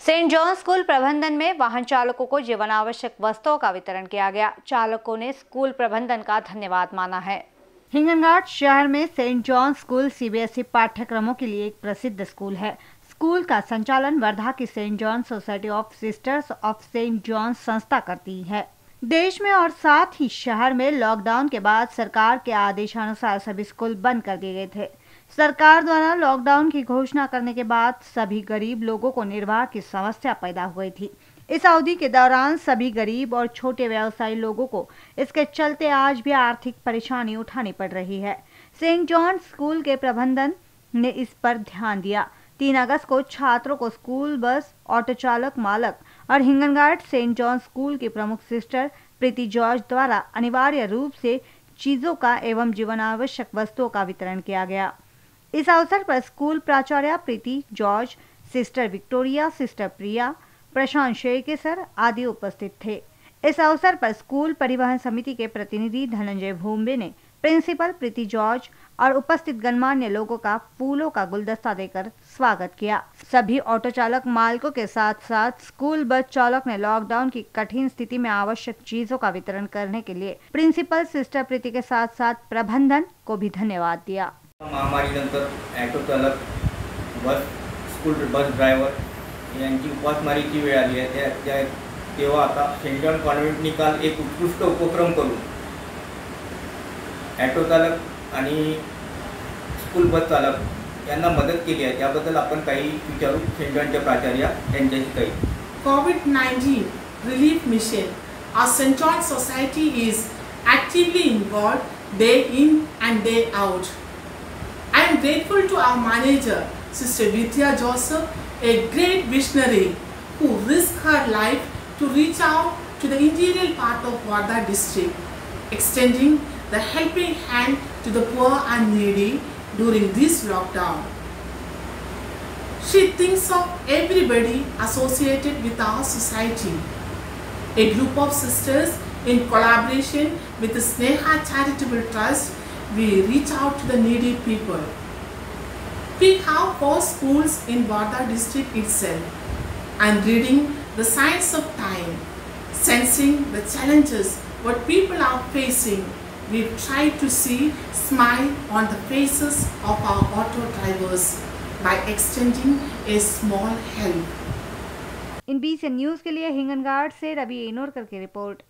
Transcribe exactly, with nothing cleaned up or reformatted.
Saint John school प्रबंधन में वाहन चालकों को जीवन आवश्यक वस्तुओं का वितरण किया गया। चालकों ने स्कूल प्रबंधन का धन्यवाद माना है। हिंगनघाट शहर में सेंट जॉन स्कूल सीबीएसई पाठ्यक्रमों के लिए एक प्रसिद्ध स्कूल है। स्कूल का संचालन वर्धा की Saint John society of sisters of Saint John संस्था करती है। देश में और साथ ही शहर में लॉकडाउन के बाद सरकार के आदेशानुसार सभी स्कूल बंद कर दिए गए थे। सरकार द्वारा लॉकडाउन की घोषणा करने के बाद सभी गरीब लोगों को निर्वाह की समस्या पैदा हो गई थी। इस अवधि के दौरान सभी गरीब और छोटे व्यवसायी लोगों को इसके चलते आज भी आर्थिक परेशानी उठानी पड़ रही है। सेंट जॉन स्कूल के प्रबंधन ने इस पर ध्यान दिया। तीन अगस्त को छात्रों को स्कूल बस, ऑटो चालक मालक और हिंगनघाट सेंट जॉन स्कूल की प्रमुख सिस्टर प्रीति जॉर्ज द्वारा अनिवार्य रूप से चीजों का एवं जीवन आवश्यक वस्तुओं का वितरण किया गया। इस अवसर पर स्कूल प्राचार्य Preeti George, sister Victoria, sister Priya, Prashant Sherkesar आदि उपस्थित थे। इस अवसर पर स्कूल परिवहन समिति के प्रतिनिधि धनंजय भूम्बे ने प्रिंसिपल प्रीति जॉर्ज और उपस्थित गणमान्य लोगों का फूलों का गुलदस्ता देकर स्वागत किया। सभी ऑटो चालक मालकों के साथ साथ स्कूल बस चालक ने लॉकडाउन की कठिन स्थिति में आवश्यक चीजों का वितरण करने के लिए प्रिंसिपल सिस्टर प्रीति के साथ साथ प्रबंधन को भी धन्यवाद दिया। महामारी नंतर ऑटो चालक, बस स्कूल बस ड्रायव्हर यांची उपासमारीची वेळ आली आहे। त्या त्या तेव्हा आता सेंट जॉन कॉन्व्हेंटनी काल एक उत्कृष्ट उपक्रम करून ऑटो चालक आणि स्कूल बस चालक यांना मदत केली आहे। त्याबद्दल आपण काही विचारू सेंट जॉनच्या प्राचार्य यांच्याशी काही। Covid nineteen relief mission, our Saint John Society is actively involved day in and day out. I am grateful to our manager, Sister Vidya Joseph, a great visionary who risked her life to reach out to the interior part of Wardha district, extending the helping hand to the poor and needy during this lockdown. She thinks of everybody associated with our society. A group of sisters in collaboration with the Sneha Charitable Trust, we reach out to the needy people. We have four schools in Wardha district itself, and reading the signs of time, sensing the challenges what people are facing, we try to see smile on the faces of our auto drivers by extending a small help. इन BC news के लिए हिंगनघाट से रवि एनोरकर की report.